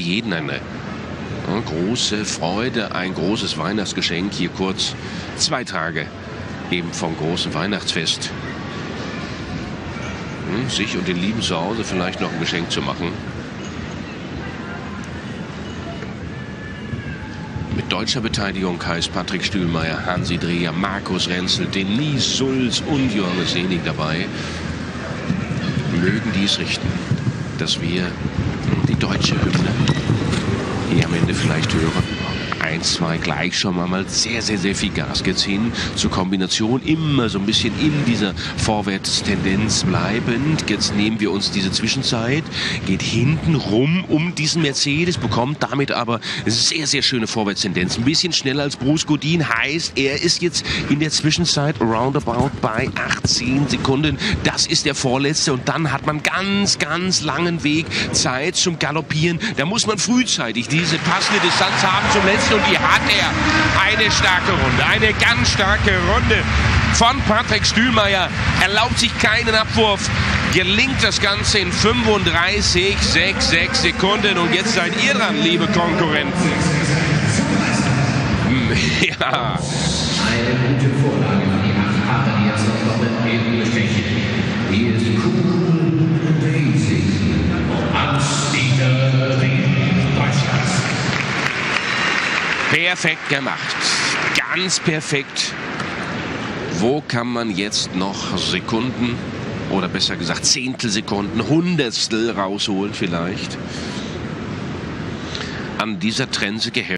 jeden eine große Freude, ein großes Weihnachtsgeschenk. Hier kurz 2 Tage eben vom großen Weihnachtsfest. Sich und den Lieben zu Hause vielleicht noch ein Geschenk zu machen. Mit deutscher Beteiligung heißt Patrick Stühlmeier, Hansi Dreher, Markus Renzel, Denise Sulz und Johannes Senig dabei. Mögen die es richten, dass wir die deutsche Hymne hier am Ende vielleicht hören. 1, 2, gleich schon mal sehr, sehr, sehr viel Gas geht's hin. Zur Kombination immer so ein bisschen in dieser Vorwärtstendenz bleibend. Jetzt nehmen wir uns diese Zwischenzeit, geht hinten rum um diesen Mercedes, bekommt damit aber sehr, sehr schöne Vorwärtstendenz. Ein bisschen schneller als Bruce Godin, heißt, er ist jetzt in der Zwischenzeit roundabout bei 18 Sekunden. Das ist der Vorletzte und dann hat man ganz, ganz langen Weg, Zeit zum Galoppieren. Da muss man frühzeitig diese passende Distanz haben zum Letzten. Und die hat er. Eine starke Runde, eine ganz starke Runde von Patrick Stühlmeier. Erlaubt sich keinen Abwurf. Gelingt das Ganze in 35,66 Sekunden. Und jetzt seid ihr dran, liebe Konkurrenten. Ja. Eine gute Vorlage von die 8 Paare, die jetzt noch im Gespräch. Hier ist Cool Basic und Anstieger Deutschlands. Perfekt gemacht. Ganz perfekt. Wo kann man jetzt noch Sekunden oder besser gesagt Zehntelsekunden, Hundertstel rausholen vielleicht? An dieser Trense gehält.